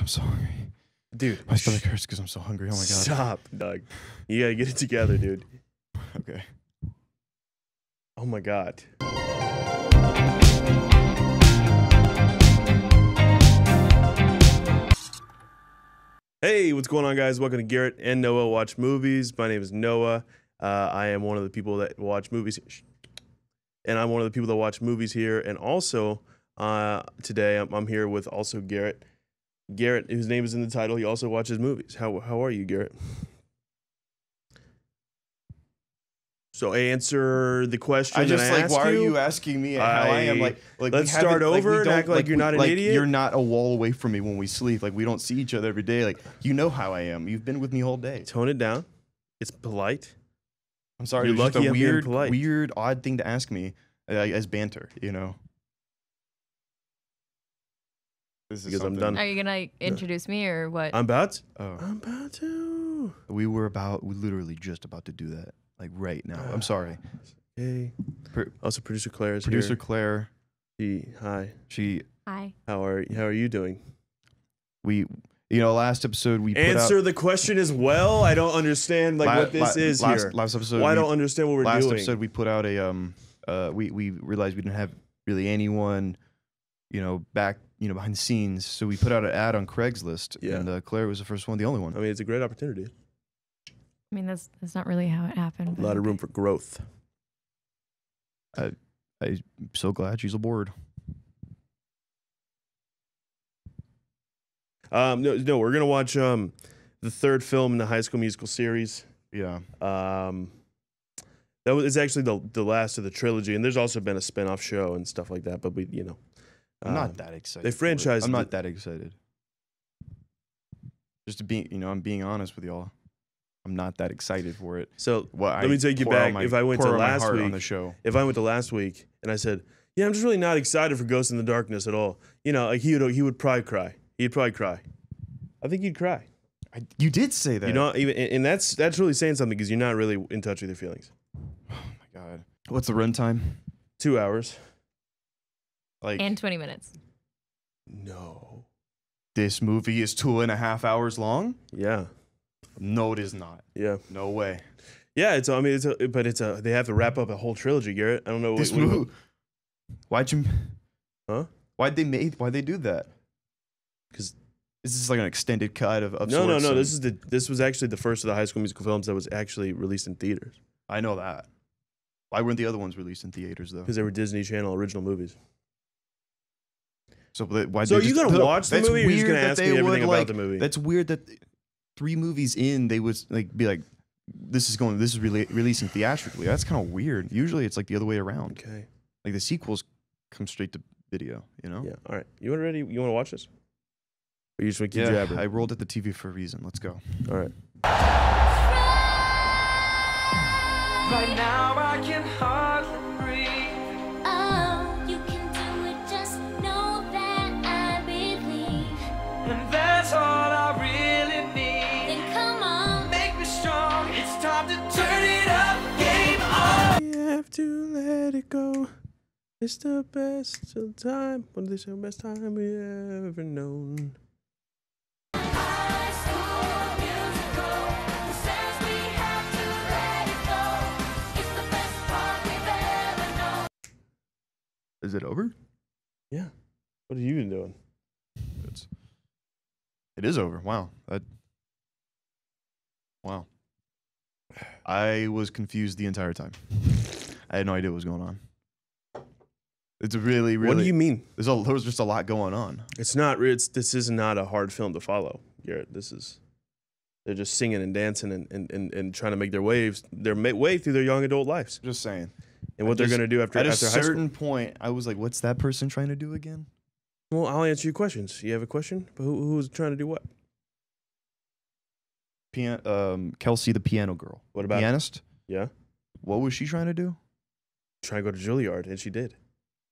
so hungry. Dude, My stomach hurts because I'm so hungry. Oh my god. Stop, Doug. You gotta get it together, dude. Okay. Oh my god. Hey, what's going on, guys? Welcome to Garrett and Noah Watch Movies. My name is Noah. I am one of the people that watch movies. And I'm one of the people that watch movies here. And also, today I'm here with also Garrett. Garrett, whose name is in the title, he also watches movies. How are you, Garrett? So answer the question. I just that I like, asked why are you. you asking me how I am? Like let's start over and act like you're not an idiot. You're not a wall away from me when we sleep. Like we don't see each other every day. Like you know how I am. You've been with me all day. Tone it down. It's polite. I'm sorry. You're it's lucky just I'm being a polite. weird, odd thing to ask me as banter. You know. This is Because I'm something- done. Are you gonna introduce me or what? I'm about to. Oh. I'm about to. We literally just about to do that. Like right now. I'm sorry. Hey. Also, producer Claire is Producer here. Claire. Hi. Hi. How are you doing? Last episode we Answer the question as well. I don't understand what this is here. Last episode. I don't understand what we're doing. Last episode we put out a we realized we didn't have really anyone, back behind the scenes. So we put out an ad on Craigslist. Yeah. And Claire was the first one, the only one. I mean, it's a great opportunity. I mean, that's not really how it happened. A lot of room for growth. I'm so glad she's aboard. No, we're gonna watch the third film in the High School Musical series. Yeah. It's actually the last of the trilogy, and there's also been a spin-off show and stuff like that. But I'm not that excited. They franchised. I'm not that excited. Just to be, I'm being honest with y'all. I'm not that excited for it. So let me take you back. If I went to last week on the show, if I went to last week and I said, "Yeah, I'm just really not excited for Ghost in the Darkness at all," like he would probably cry. He'd probably cry. I think he'd cry. You did say that. And that's really saying something because you're not really in touch with your feelings. Oh my god. What's the runtime? 2 hours. And 20 minutes. No. This movie is 2.5 hours long? Yeah. No, it is not. Yeah. No way. Yeah, they have to wrap up a whole trilogy, Garrett. I don't know This movie. Why'd they do that? Because is this like an extended cut of No. sorts? This was actually the first of the High School Musical films that was actually released in theaters. I know that. Why weren't the other ones released in theaters though? Because they were Disney Channel original movies. So why? So are you gonna watch the movie? Or are you just gonna ask me everything about the movie? That's weird that 3 movies in they would be like, this is releasing theatrically. That's kind of weird. Usually it's like the other way around. Okay. Like the sequels come straight to video. Yeah. All right. You want to watch this? Or you just want to keep Yeah. jabbering? I rolled at the TV for a reason. Let's go. All right. Right now I can hardly breathe. Oh, you can do it, just know that I believe. And that's all I really need. Then come on, Make me strong. It's time to turn it up. Game on. You have to let it go. It's the best of time. What is the best time we ever known? high school musical. Who says we have to let it go? It's the best part we've ever known. Is it over? Yeah. What have you been doing? It is over. Wow. Wow. I was confused the entire time. I had no idea what was going on. It's really. What do you mean? There was just a lot going on. This is not a hard film to follow, Garrett. They're just singing and dancing and trying to make their way through their young adult lives. Just saying. And what they're going to do after At a high school. certain point, I was like, what's that person trying to do again? Well, I'll answer your questions. You have a question? But who's trying to do what? Kelsey, the piano girl. What about pianist? Yeah. What was she trying to do? Trying to go to Juilliard, and she did.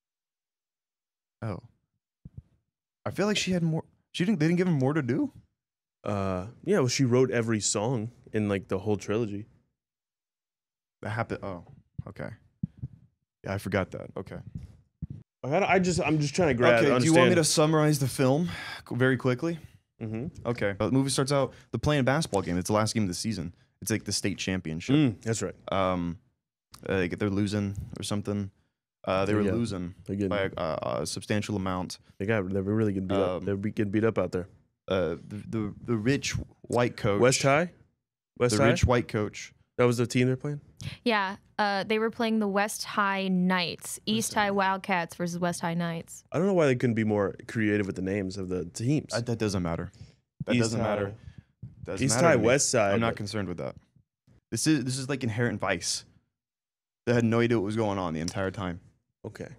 Oh. I feel like she had more. They didn't give her more to do? Yeah, well, she wrote every song in like the whole trilogy. That happened. Oh, okay. Yeah, I forgot that. Okay. I'm just trying to grab. Okay. Do you understand. want me to summarize the film very quickly? Mm-hmm. Okay. The movie starts out, they're playing a basketball game. It's the last game of the season. It's like the state championship. That's right. They're losing or something. They were Yeah. losing They're getting, by a substantial amount. they were really getting beat up. They're getting beat up out there. The rich white coach. West High? West The High? rich white coach. That was the team they're playing? Yeah, they were playing the West High Knights, East High Wildcats versus West High Knights. I don't know why they couldn't be more creative with the names of the teams. That doesn't matter. That East doesn't High. matter. Doesn't East matter High, to me. West Side. I'm not but- concerned with that. This is like Inherent Vice. They had no idea what was going on the entire time. Okay.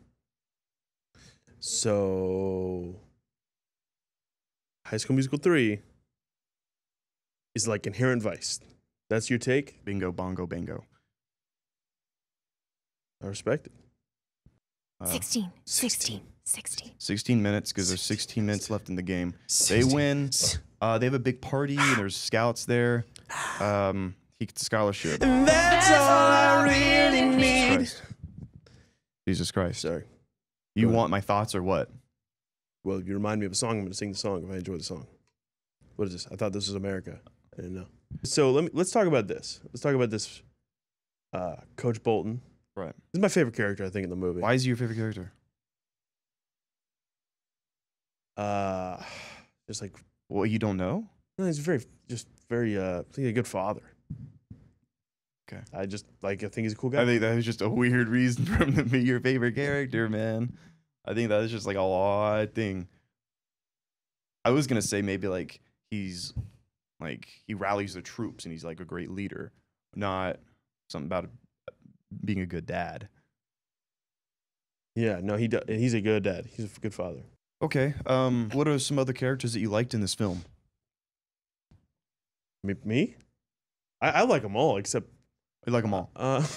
So, High School Musical 3 is like Inherent Vice. That's your take? Bingo, bongo, bango. I respect it. 16, 16. 16 minutes because there's 16 minutes left in the game. They win. They have a big party and there's scouts there. He gets a scholarship. That's all I really need. Jesus Christ. Sorry. You Go ahead. want my thoughts or what? Well, if you remind me of a song, I'm going to sing the song if I enjoy the song. What is this? I thought this was America. I didn't know. So let's talk about this. Let's talk about this. Coach Bolton. Right. This is my favorite character, I think, in the movie. Why is he your favorite character? Just like, Well, you don't know? no, he's very, he's a good father. Okay. I think he's a cool guy. I think that was just a weird reason for him to be your favorite character, man. I think that is just like a odd thing. I was gonna say maybe like he's like he rallies the troops and he's like a great leader, not something about being a good dad. Yeah, no, he's a good dad. He's a good father. Okay. What are some other characters that you liked in this film? Me? I like them all except. You like them all?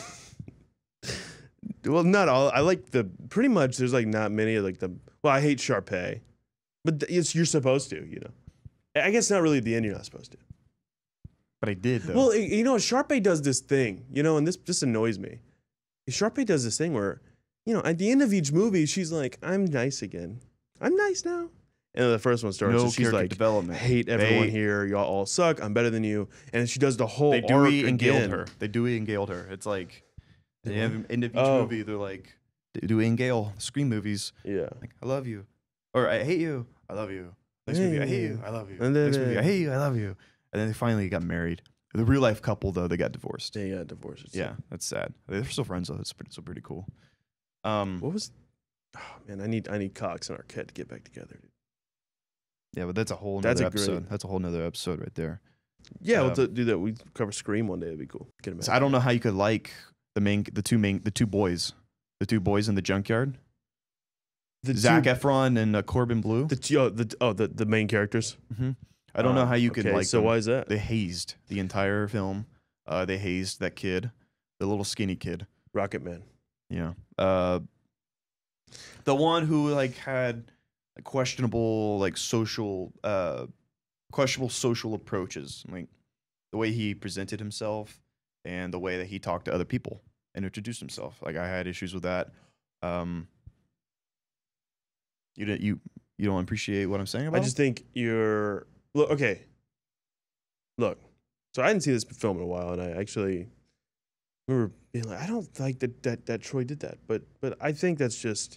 Well, not all. I like pretty much. There's like not many like the. Well, I hate Sharpay, but you're supposed to, you know. I guess not really at the end. You're not supposed to. But I did though. Well, you know, Sharpay does this thing, you know, and this annoys me. Sharpay does this thing where, you know, at the end of each movie, she's like, "I'm nice again. I'm nice now." And then the first one starts, no and she's character like, development. "I hate everyone They- here. Y'all all suck. I'm better than you." And she does the whole They arc Dewey and again. Galed her. They Dewey and Galed her. It's like They the end of each Oh. movie, they're like Dewey and Gale, Scream movies. Yeah. Like, I love you. Or I hate you. I love you. Next movie, I hate you. I love you. And then- Next movie, I hate you. I love you. And then they finally got married. The real life couple though, they got divorced. They got divorced. Yeah, that's sad. They're still friends though. It's pretty cool. What was? Oh man, I need Cox and Arquette to get back together. Dude. Yeah, but that's a whole That's nother a great- episode. That's a whole nother episode right there. Yeah, Um, we'll do that. We cover Scream one day. It'd be cool. Get 'em So out. I don't know how you could like the two boys in the junkyard. The Zac two- Efron and Corbin Blue. the main characters. I don't know how you could okay, like So them. why is that? They hazed the entire film. They hazed that kid, the little skinny kid. Rocket Man. Yeah. The one who like had like questionable social approaches, like the way he presented himself and the way that he talked to other people and introduced himself. Like I had issues with that. You don't appreciate what I'm saying about I just think you're okay. Look, so I didn't see this film in a while, and I actually remember being like, I don't like that Troy did that, but I think that's just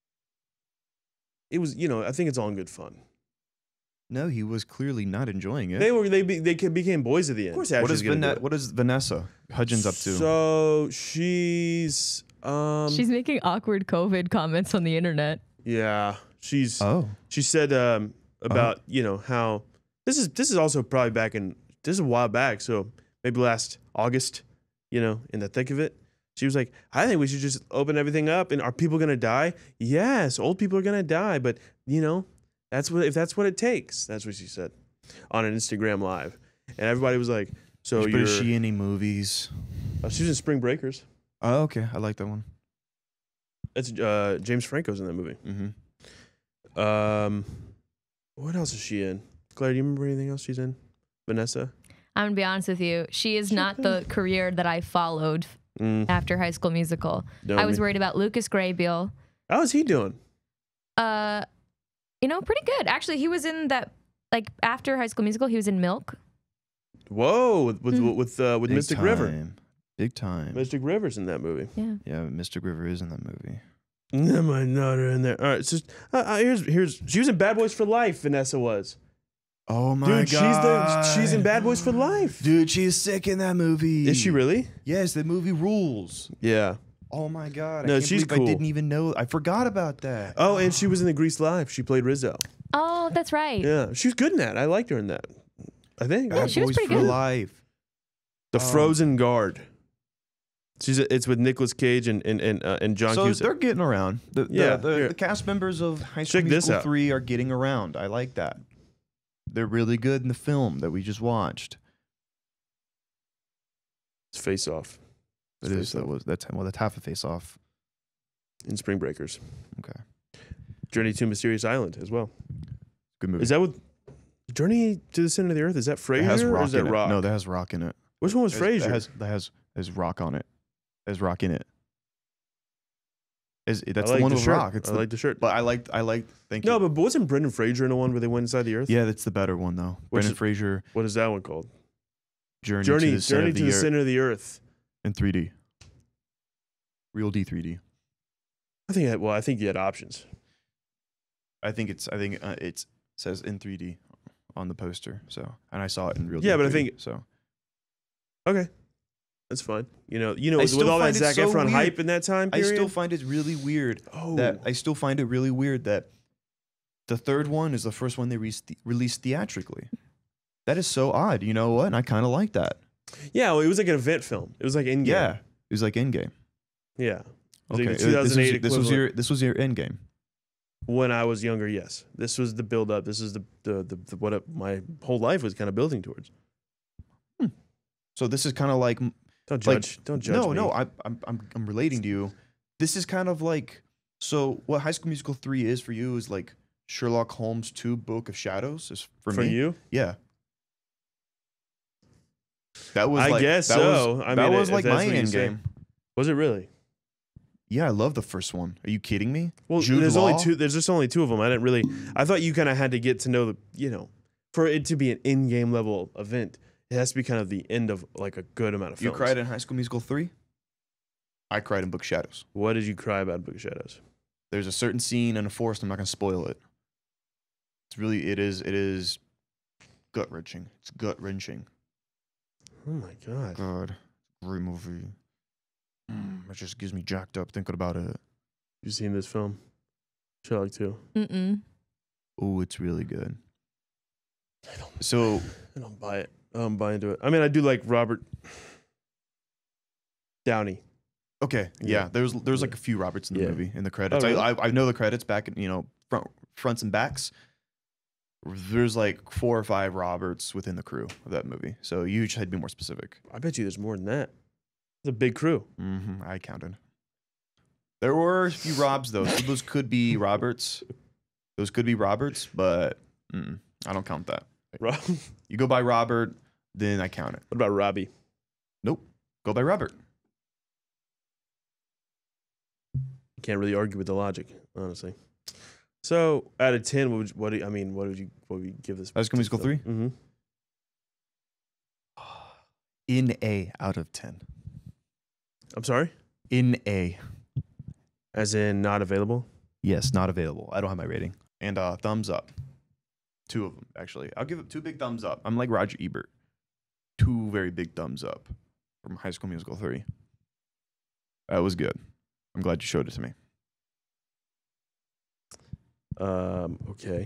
it was, you know, I think it's all in good fun. No, he was clearly not enjoying it. They became boys at the end. Of course, what is Vanessa Hudgens up to? So she's She's making awkward COVID comments on the internet. yeah, she Oh. said about you know how this is also probably this is a while back, so maybe last August, you know, in the thick of it. She was like, I think we should just open everything up. And are people gonna die? Yes, old people are gonna die, but you know, if that's what it takes. That's what she said on an Instagram live, and everybody was like, so But is she in any movies? she was in Spring Breakers. Oh, okay. I like that one. That's James Franco's in that movie. Mm-hmm. What else is she in? Claire, do you remember anything else she's in? Vanessa? I'm gonna be honest with you. She is not the career that I followed after High School Musical. I was worried about Lucas Grabeel. How is he doing? You know, pretty good. Actually, he was in that Like after High School Musical, he was in Milk. Whoa, with Big Mystic River. time. Big time. Mystic River's in that movie. Yeah. Yeah, Mystic River is in that movie. My daughter in there. All right, so here's she was in Bad Boys for Life. Vanessa was. Oh my Dude, god. she's in Bad Boys for Life. Dude, she's sick in that movie. Is she really? Yes, the movie rules. Yeah. Oh my god. No, I can't she's believe cool. I didn't even know. I forgot about that. Oh, and she was in the Grease Live. She played Rizzo. Oh, that's right. Yeah, she was good in that. I liked her in that. I think. Yeah, she was Boys pretty for good. Life. The Frozen Guard. It's with Nicolas Cage and John So Cusack. they're getting around. Yeah, The here. cast members of High School Check this Musical out. 3 are getting around. I like that. They're really good in the film that we just watched. It's Face Off. That's half a face off. In Spring Breakers. Okay. Journey to Mysterious Island as well. Good movie. Is that with Journey to the Center of the Earth? Is that It Frasier has or rock is that in it. Rock? No, that has rock in it. Which one was Frasier? Has rock on it. Has rock in it. That's I the like one the with shirt. rock. It's I like the shirt. But I like. Thank No, you. but wasn't Brendan Fraser in the one where they went inside the Earth? Yeah, that's the better one though. Which Brendan is- Fraser. What is that one called? Journey to the Center of the Earth Center of the Earth. in 3D. Real D 3D. I think you had options. I think it says in 3D on the poster. So, and I saw it in real. Yeah, D but I 3D, think- so. Okay. That's fine. You know, I with still all that find it Zac so Efron weird. hype in that time I period. still find it really weird Oh. that the third one is the first one they released theatrically. That is so odd. You know what? And I kind of like that. Yeah, well, it was like an event film. It was like Endgame. Yeah, it was like Endgame. Yeah. It was Okay, like the 2008 this was equivalent. your Endgame. When I was younger, yes. This was the build up. This is the what my whole life was kind of building towards. So this is kind of like Don't like- judge. Don't judge. no, me. no. I'm relating to you. This is kind of like so. What High School Musical 3 is for you is like Sherlock Holmes 2: Book of Shadows. Is for For me. you? Yeah. That was. I like, guess that so. Was, I that mean, was if like that's my what you end say. game. Was it really? Yeah, I love the first one. Are you kidding me? Well, Jude there's Law? only two. There's just only two of them. I didn't really. I thought you kind of had to get to know for it to be an in-game level event. It has to be kind of the end of like a good amount of You films. cried in High School Musical 3? I cried in Book of Shadows. What did you cry about, Book of Shadows? There's a certain scene in a forest. I'm not going to spoil it. It is gut wrenching. It's gut wrenching. Oh my god! God, great movie. It just gives me jacked up thinking about it. You seen this film? Sherlock 2. Mm-mm. Oh, it's really good. So I don't buy it. I don't buy into it. I mean, I do like Robert Downey. okay, Yeah. yeah. There's like a few Roberts in the Yeah. movie in the credits. Oh, really? I know the credits back in fronts and backs. There's like 4 or 5 Roberts within the crew of that movie. So you should be more specific. I bet you there's more than that. It's a big crew. I counted. There were a few Robs though. So those could be Roberts. Those could be Roberts, but I don't count that. Rob. You go by Robert, then I count it. What about Robbie? Nope. Go by Robert. You can't really argue with the logic, honestly. So, out of 10, what would you give this? High School Musical 3? Mm-hmm. In A out of 10. I'm sorry? In A. As in not available? Yes, not available. I don't have my rating. And thumbs up. 2 of them, actually. I'll give it 2 big thumbs up. I'm like Roger Ebert. 2 very big thumbs up from High School Musical 3. That was good. I'm glad you showed it to me. Okay.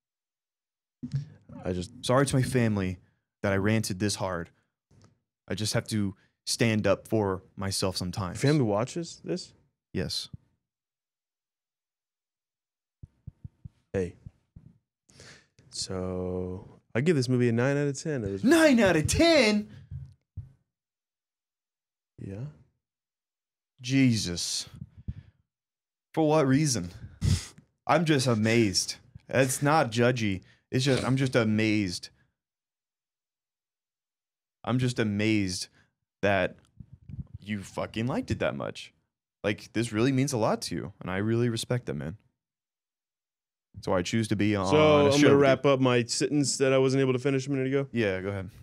Sorry to my family that I ranted this hard. I just have to stand up for myself sometimes. Family watches this? Yes. Hey. So, I give this movie a 9 out of 10. It was, 9 out of 10? yeah. Jesus. For what reason? I'm just amazed. It's not judgy. It's just I'm just amazed. I'm just amazed that you fucking liked it that much. Like this really means a lot to you, and I really respect that, man. So I choose to be on. So a I'm show gonna with wrap up my sentence that I wasn't able to finish a minute ago. you. Yeah, go ahead.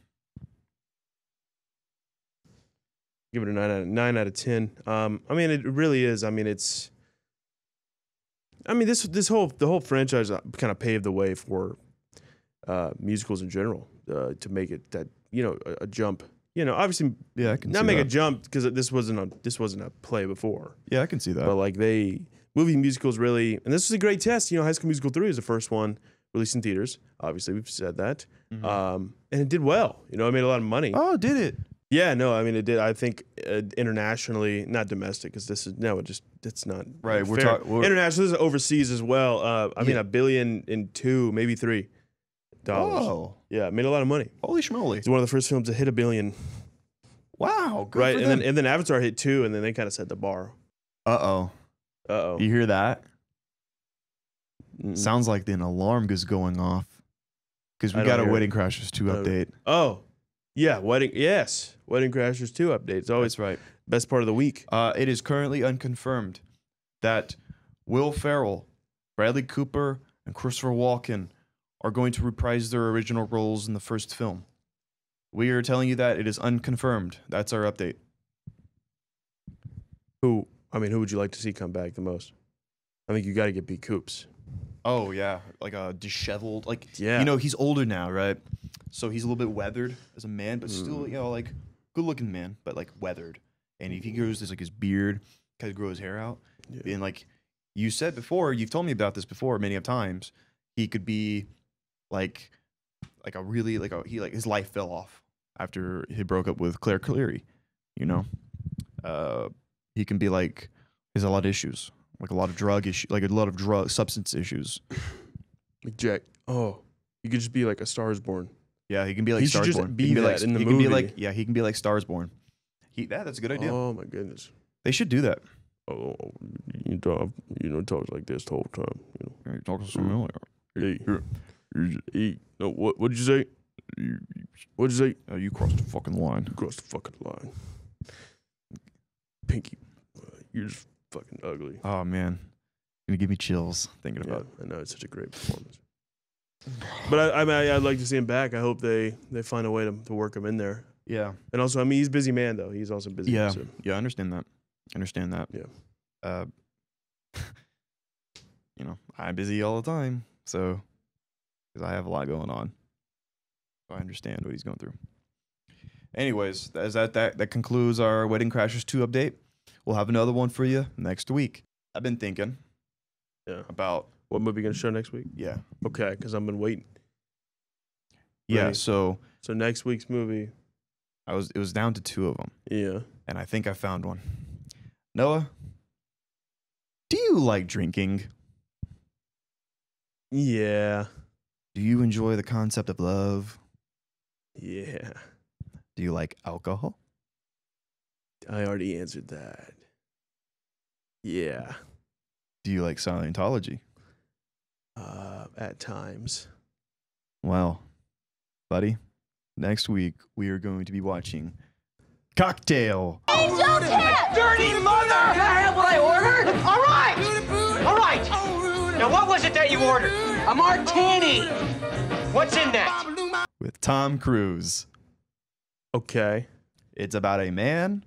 Give it a 9 out of 10. I mean, it really is. I mean, it's. I mean, the whole franchise kind of paved the way for musicals in general to make it that a jump. Obviously, Yeah, I can not see make a that. jump because this wasn't a play before. Yeah, I can see that. But like movie musicals really, and this was a great test. High School Musical 3 is the first one released in theaters. Obviously, we've said that, and it did well. It made a lot of money. Oh, did it? Yeah, no, I mean it did. I think internationally, not domestic, because it's not Right, we're fair. talking International, this is overseas as well. I mean, $1 billion in $2, maybe $3. Oh, Yeah, it made a lot of money. holy schmoly! It's one of the first films to hit $1 billion. Wow, good Right, for and them. then Avatar hit 2, and then they kind of set the bar. Uh-oh. Uh You hear that? oh. Sounds like an alarm is going off. Because we I got don't a hear Wedding it. Crashers 2 don't- update. Oh, yeah, Wedding Crashers 2 updates. Always That's right. best part of the week. It is currently unconfirmed that Will Ferrell, Bradley Cooper, and Christopher Walken are going to reprise their original roles in the first film. We are telling you that it is unconfirmed. That's our update. Who would you like to see come back the most? I think you got to get B. Coops. Oh yeah, like a disheveled, like Yeah. he's older now, right? So he's a little bit weathered as a man, but still, like good-looking man, but like weathered. And if he grows this like his beard, kind of grow his hair out, Yeah. and like you said before, you've told me about this before many of times, he could be like a really his life fell off after he broke up with Claire Cleary, he can be like he has a lot of issues, like a lot of drug issues, like a lot of substance issues. Like Jack. Oh, you could just be like A Star Is Born. Yeah, he can be like He should Stars just Born. be he can that like, in the he can be movie. like he can be like Stars Born. That's a good idea. Oh my goodness. They should do that. Oh, you talk like this the whole time. You're talking so familiar. Hey, hey. No, what'd you say? What'd you say? Oh, you crossed the fucking line. You crossed the fucking line. Pinky, you're just fucking ugly. Oh man, gonna give me chills thinking Yeah, about. I know it's such a great performance. But I'd like to see him back. I hope they find a way to work him in there. Yeah, And also, I mean, he's a busy man though. He's also busy. yeah, So. yeah. I understand that. Yeah. I'm busy all the time, so because I have a lot going on. So I understand what he's going through. Anyways, that concludes our Wedding Crashers 2 update. We'll have another one for you next week. I've been thinking Yeah. about What movie gonna show next week? yeah. Okay, because I've been waiting. Yeah, Right. so So next week's movie. it was down to 2 of them, Yeah. and I think I found one. Noah, do you like drinking? Yeah. Do you enjoy the concept of love? Yeah. Do you like alcohol? I already answered that. Yeah. Do you like Scientology? At times. Well, buddy, next week we are going to be watching Cocktail. Dirty mother! Can I have what I ordered? All right! All right! Now, what was it that you ordered? A martini! What's in that? With Tom Cruise. Okay. It's about a man,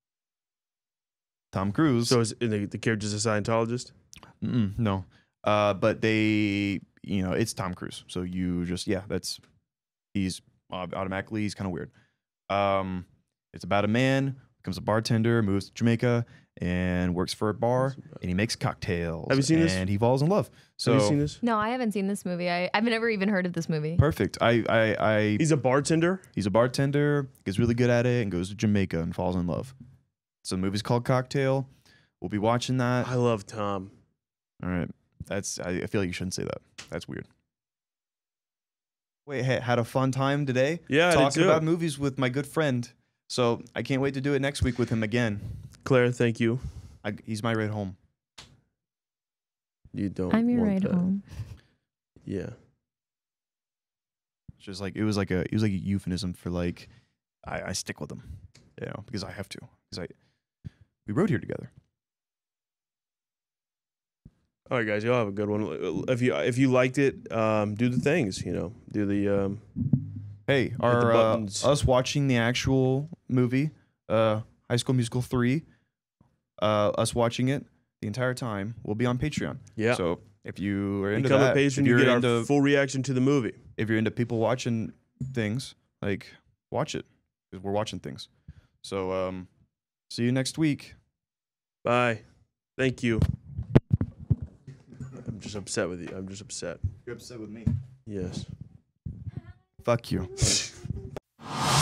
Tom Cruise. So is the character's a Scientologist? No. But it's Tom Cruise. So you just, he's automatically, he's kind of weird. It's about a man, becomes a bartender, moves to Jamaica, and works for a bar, and he makes cocktails. Have you seen this? And he falls in love. So Have you seen this? No, I haven't seen this movie. I've never even heard of this movie. perfect. He's a bartender. He's a bartender, gets really good at it, and goes to Jamaica and falls in love. So the movie's called Cocktail. We'll be watching that. I love Tom. All right. I feel like you shouldn't say that. That's weird. Wait, hey, had a fun time today? Yeah, I did talking too. about movies with my good friend. So I can't wait to do it next week with him again. Claire, thank you. He's my ride home. You don't. I'm your want ride that. home. Yeah. It's just like it was like a euphemism for like I stick with him, because I have to, because we rode here together. All right, guys, y'all have a good one. If you liked it, do the things. You know, do the Hey, the our buttons. us watching the actual movie, High School Musical 3, us watching it the entire time will be on Patreon. Yeah. So if you are into become that, a patron. if You you're get into our full reaction to the movie. if you're into people watching things, like watch it because we're watching things. So see you next week. Bye. Thank you. I'm just upset with you. I'm just upset. You're upset with me. Yes. Fuck you.